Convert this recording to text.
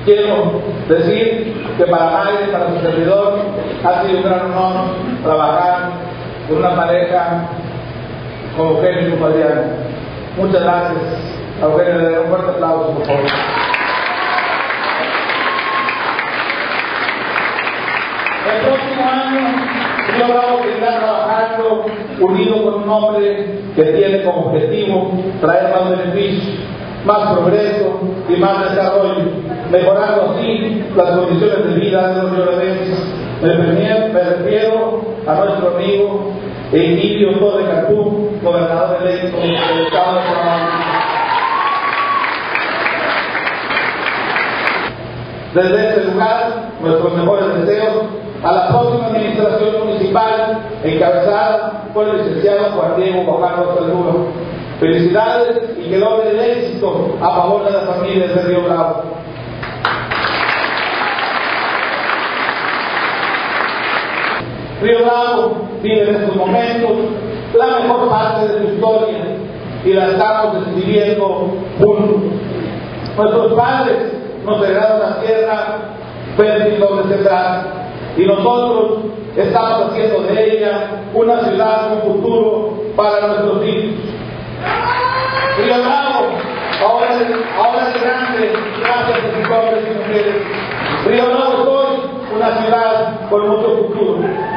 Quiero decir que para Mayra y para su servidor ha sido un gran honor trabajar con una pareja como Eugenio y como Adriana. Muchas gracias. A Eugenio le daré un fuerte aplauso, por favor. El próximo año Río Bravo seguirá trabajando unido con un hombre que tiene como objetivo traer más beneficios, más progreso y más desarrollo, mejorando así las condiciones de vida de los rioverdenses. Me refiero a nuestro amigo Emilio Torre Cantú, gobernador electo del Estado de Sonora. Desde este lugar, nuestros mejores deseos a la próxima administración municipal encabezada por el licenciado Juan Diego Guajardo Saluro. Felicidades y que logre el éxito a favor de las familias de Río Bravo. Río Bravo vive en estos momentos la mejor parte de su historia y la estamos escribiendo juntos. Nuestros padres nos heredaron la tierra fértil donde sembrar y nosotros estamos haciendo de ella una ciudad con futuro para nuestros hijos. Río Bravo, ahora es grande, gracias a sus hombres y mujeres. Río Bravo es hoy una ciudad con mucho futuro.